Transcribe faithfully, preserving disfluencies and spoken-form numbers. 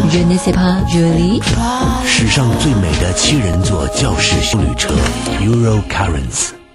Je ne sais pas, Julie。 史上最美的七人座教室休旅车 Euro Currents。